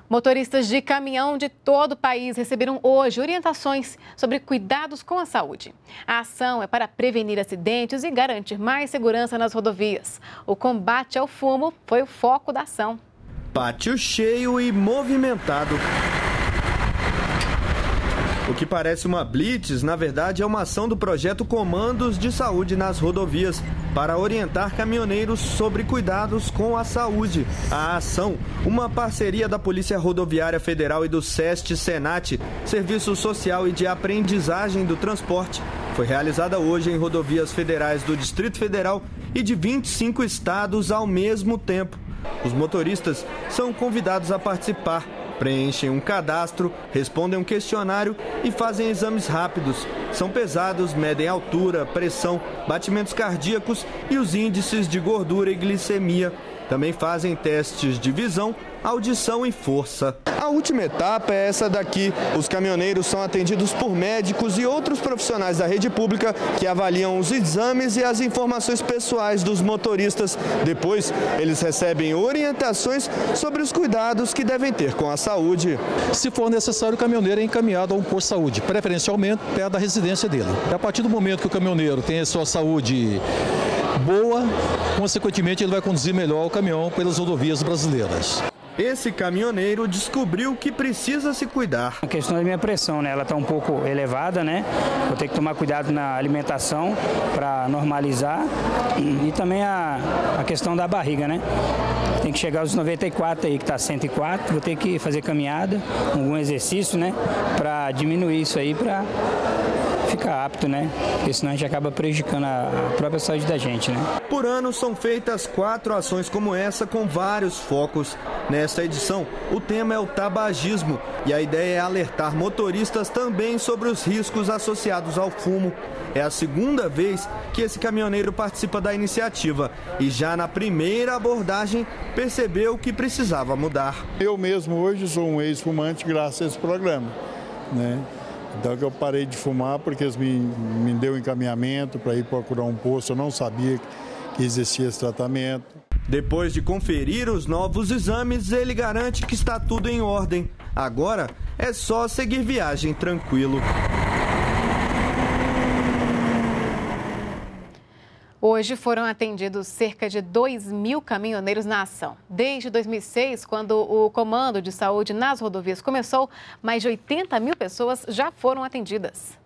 Motoristas de caminhão de todo o país receberam hoje orientações sobre cuidados com a saúde. A ação é para prevenir acidentes e garantir mais segurança nas rodovias. O combate ao fumo foi o foco da ação. Pátio cheio e movimentado. O que parece uma blitz, na verdade, é uma ação do projeto Comandos de Saúde nas Rodovias para orientar caminhoneiros sobre cuidados com a saúde. A ação, uma parceria da Polícia Rodoviária Federal e do SEST-SENAT, Serviço Social e de Aprendizagem do Transporte, foi realizada hoje em rodovias federais do Distrito Federal e de 25 estados ao mesmo tempo. Os motoristas são convidados a participar. Preenchem um cadastro, respondem um questionário e fazem exames rápidos. São pesados, medem altura, pressão, batimentos cardíacos e os índices de gordura e glicemia. Também fazem testes de visão, audição e força. A última etapa é essa daqui. Os caminhoneiros são atendidos por médicos e outros profissionais da rede pública que avaliam os exames e as informações pessoais dos motoristas. Depois, eles recebem orientações sobre os cuidados que devem ter com a saúde. Se for necessário, o caminhoneiro é encaminhado a um posto de saúde, preferencialmente perto da residência dele. A partir do momento que o caminhoneiro tem a sua saúde boa, consequentemente ele vai conduzir melhor o caminhão pelas rodovias brasileiras. Esse caminhoneiro descobriu que precisa se cuidar. A questão da minha pressão, né? Ela está um pouco elevada, né? Vou ter que tomar cuidado na alimentação para normalizar e também a questão da barriga, né? Tem que chegar aos 94 aí, que está 104, vou ter que fazer caminhada, algum exercício, né? Para diminuir isso aí, para ficar apto, né? Porque senão a gente acaba prejudicando a própria saúde da gente, né? Por ano são feitas 4 ações como essa com vários focos. Nesta edição, o tema é o tabagismo e a ideia é alertar motoristas também sobre os riscos associados ao fumo. É a segunda vez que esse caminhoneiro participa da iniciativa e já na primeira abordagem percebeu que precisava mudar. Eu mesmo hoje sou um ex-fumante graças a esse programa, né? Então eu parei de fumar porque eles me deu encaminhamento para ir procurar um posto, eu não sabia que existia esse tratamento. Depois de conferir os novos exames, ele garante que está tudo em ordem. Agora é só seguir viagem tranquilo. Hoje foram atendidos cerca de 2.000 caminhoneiros na ação. Desde 2006, quando o Comando de Saúde nas Rodovias começou, mais de 80.000 pessoas já foram atendidas.